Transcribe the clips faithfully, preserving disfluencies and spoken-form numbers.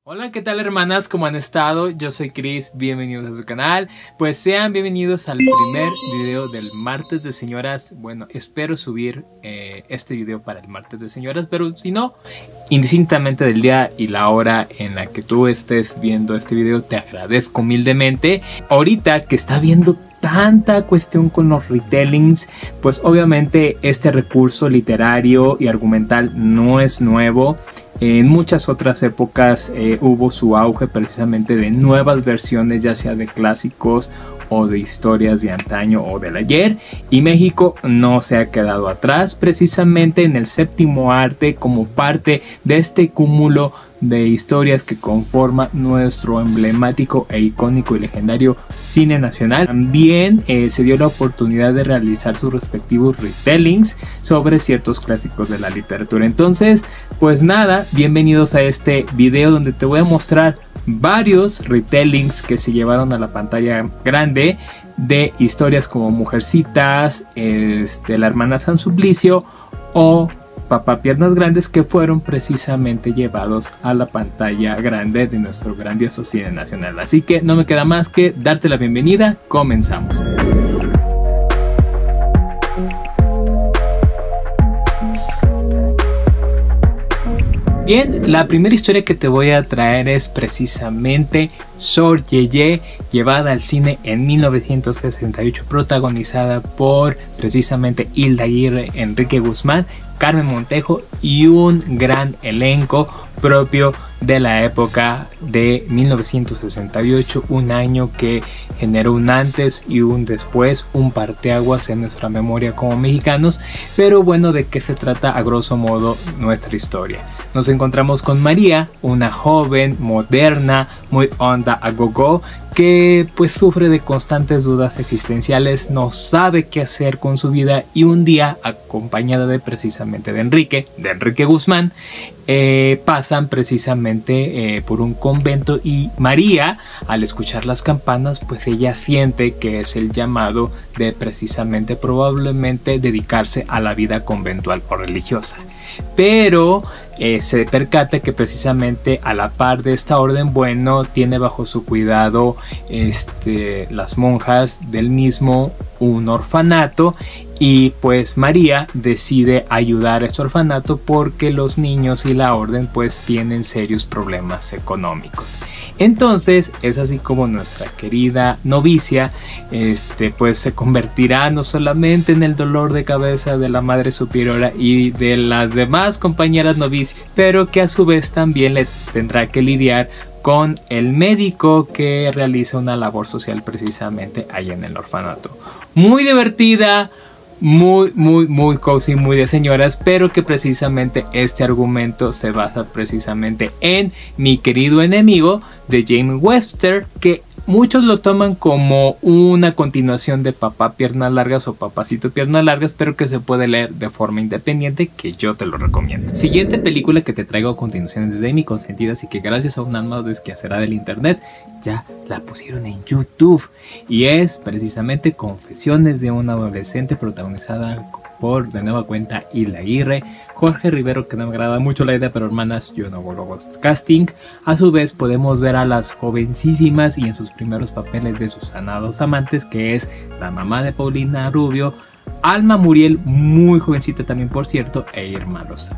Hola, ¿qué tal hermanas? ¿Cómo han estado? Yo soy Chris, bienvenidos a su canal. Pues sean bienvenidos al primer video del martes de señoras. Bueno, espero subir eh, este video para el martes de señoras, pero si no, indistintamente del día y la hora en la que tú estés viendo este video, te agradezco humildemente. Ahorita que está viendo tanta cuestión con los retellings, pues obviamente este recurso literario y argumental no es nuevo. En muchas otras épocas eh, hubo su auge precisamente de nuevas versiones, ya sea de clásicos o de historias de antaño o del ayer, y México no se ha quedado atrás, precisamente en el séptimo arte, como parte de este cúmulo de historias que conforma nuestro emblemático e icónico y legendario cine nacional. También eh, se dio la oportunidad de realizar sus respectivos retellings sobre ciertos clásicos de la literatura. Entonces, pues nada, bienvenidos a este video donde te voy a mostrar varios retellings que se llevaron a la pantalla grande de historias como Mujercitas, este, La Hermana San Suplicio o Papá Piernas Grandes, que fueron precisamente llevados a la pantalla grande de nuestro grandioso cine nacional. Así que no me queda más que darte la bienvenida. Comenzamos. Bien, la primera historia que te voy a traer es precisamente Sor Yeye, llevada al cine en mil novecientos sesenta y ocho, protagonizada por precisamente Hilda Aguirre, Enrique Guzmán, Carmen Montejo y un gran elenco propio de la época de mil novecientos sesenta y ocho, un año que generó un antes y un después, un parteaguas en nuestra memoria como mexicanos. Pero bueno, ¿de qué se trata a grosso modo nuestra historia? Nos encontramos con María, una joven moderna, muy onda a gogo, que pues sufre de constantes dudas existenciales, no sabe qué hacer con su vida, y un día, acompañada de precisamente de Enrique, de Enrique Guzmán, eh, pasan precisamente eh, por un convento, y María, al escuchar las campanas, pues ella siente que es el llamado de precisamente probablemente dedicarse a la vida conventual o religiosa. Pero eh, se percata que precisamente a la par de esta orden, bueno, tiene bajo su cuidado este, las monjas del mismo un orfanato, y pues María decide ayudar a este orfanato porque los niños y la orden pues tienen serios problemas económicos. Entonces es así como nuestra querida novicia este, pues se convertirá no solamente en el dolor de cabeza de la madre superiora y de las demás compañeras novicias, pero que a su vez también le tendrá que lidiar con el médico que realiza una labor social precisamente allá en el orfanato. Muy divertida, muy muy muy cozy, muy de señoras, pero que precisamente este argumento se basa precisamente en Mi querido enemigo de James Webster, que muchos lo toman como una continuación de Papá Piernas Largas o Papacito Piernas Largas, pero que se puede leer de forma independiente, que yo te lo recomiendo. Siguiente película que te traigo a continuación es de Mi consentida, así que gracias a un alma desquacera del internet ya la pusieron en YouTube, y es precisamente Confesiones de una adolescente, protagonizada por de nueva cuenta Hilda Aguirre, Jorge Rivero, que no me agrada mucho la idea, pero hermanas, yo no vuelvo a casting. A su vez podemos ver a las jovencísimas y en sus primeros papeles de Susana Dos Amantes, que es la mamá de Paulina Rubio, Alma Muriel, muy jovencita también por cierto, e Irma Lozano,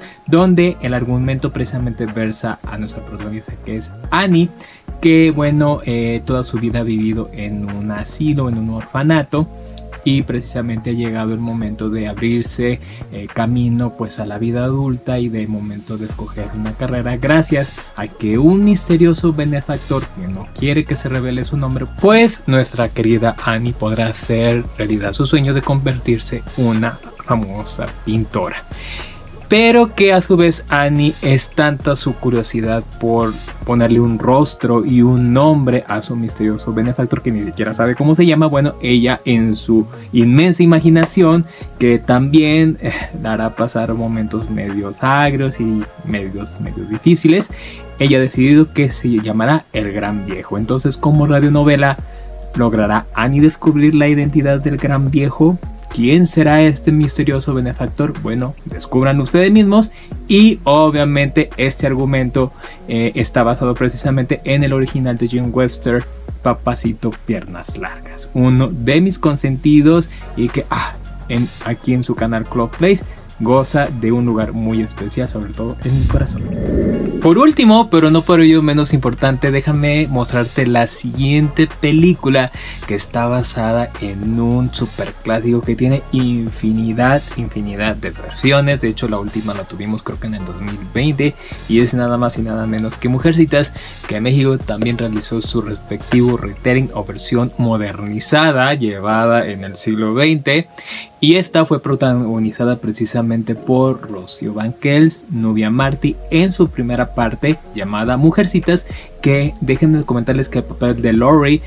donde el argumento precisamente versa a nuestra protagonista, que es Annie, que bueno, eh, toda su vida ha vivido en un asilo, en un orfanato, y precisamente ha llegado el momento de abrirse eh, camino pues a la vida adulta, y de momento de escoger una carrera, gracias a que un misterioso benefactor, que no quiere que se revele su nombre, pues nuestra querida Annie podrá hacer realidad su sueño de convertirse en una famosa pintora. Pero que a su vez Annie es tanta su curiosidad por ponerle un rostro y un nombre a su misterioso benefactor, que ni siquiera sabe cómo se llama. Bueno, ella en su inmensa imaginación, que también eh, dará pasar momentos medios agrios y medios, medios difíciles, ella ha decidido que se llamará El Gran Viejo. Entonces, como radionovela, ¿logrará Annie descubrir la identidad del Gran Viejo? ¿Quién será este misterioso benefactor? Bueno, descubran ustedes mismos. Y obviamente este argumento eh, está basado precisamente en el original de Jim Webster, Papacito Piernas Largas, uno de mis consentidos y que ah, en, aquí en su canal Club Plays goza de un lugar muy especial, sobre todo en mi corazón. Por último, pero no por ello menos importante, déjame mostrarte la siguiente película que está basada en un superclásico que tiene infinidad, infinidad de versiones. De hecho, la última la tuvimos creo que en el dos mil veinte y es nada más y nada menos que Mujercitas, que México también realizó su respectivo retelling o versión modernizada llevada en el siglo veinte. Y esta fue protagonizada precisamente por Rocío Banquels, Nubia Martí en su primera parte llamada Mujercitas, que déjenme comentarles que el papel de Lori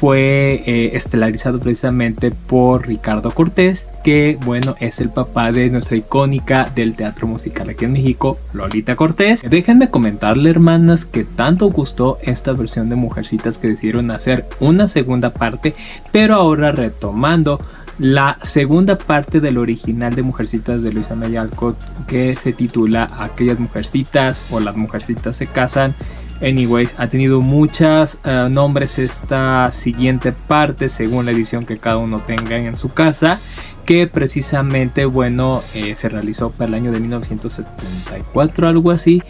fue eh, estelarizado precisamente por Ricardo Cortés, que bueno es el papá de nuestra icónica del teatro musical aquí en México, Lolita Cortés. Déjenme comentarle, hermanas, que tanto gustó esta versión de Mujercitas que decidieron hacer una segunda parte, pero ahora retomando la segunda parte del original de Mujercitas de Luis Anaya Alcott, que se titula Aquellas Mujercitas o Las Mujercitas se casan. Anyways, ha tenido muchos uh, nombres esta siguiente parte según la edición que cada uno tenga en su casa, que precisamente bueno eh, se realizó para el año de mil novecientos setenta y cuatro, algo así.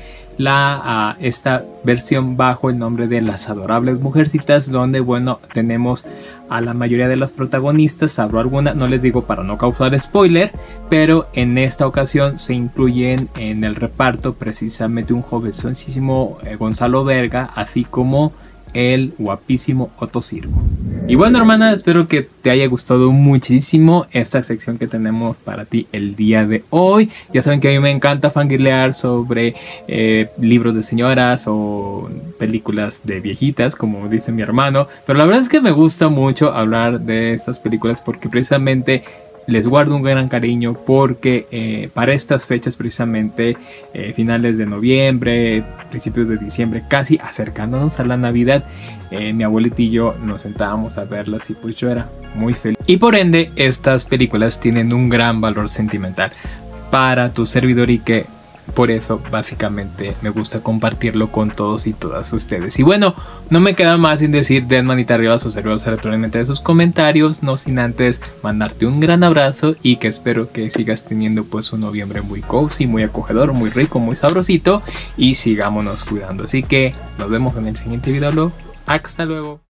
La, uh, esta versión bajo el nombre de Las Adorables Mujercitas, donde bueno tenemos a la mayoría de las protagonistas, salvo alguna, no les digo para no causar spoiler, pero en esta ocasión se incluyen en el reparto precisamente un jovencísimo eh, Gonzalo Verga, así como el guapísimo Otto Sirgo. Y bueno, hermana, espero que te haya gustado muchísimo esta sección que tenemos para ti el día de hoy. Ya saben que a mí me encanta fangirlear sobre eh, libros de señoras o películas de viejitas, como dice mi hermano, pero la verdad es que me gusta mucho hablar de estas películas porque precisamente les guardo un gran cariño, porque eh, para estas fechas precisamente eh, finales de noviembre, principios de diciembre, casi acercándonos a la Navidad, eh, mi abuelita y yo nos sentábamos a verlas y pues yo era muy feliz. Y por ende estas películas tienen un gran valor sentimental para tu servidor y que por eso básicamente me gusta compartirlo con todos y todas ustedes. Y bueno, no me queda más sin decir den manita arriba a sus servidores electrónicamente de sus comentarios, no sin antes mandarte un gran abrazo y que espero que sigas teniendo pues un noviembre muy cozy, muy acogedor, muy rico, muy sabrosito y sigámonos cuidando. Así que nos vemos en el siguiente video. Hasta luego.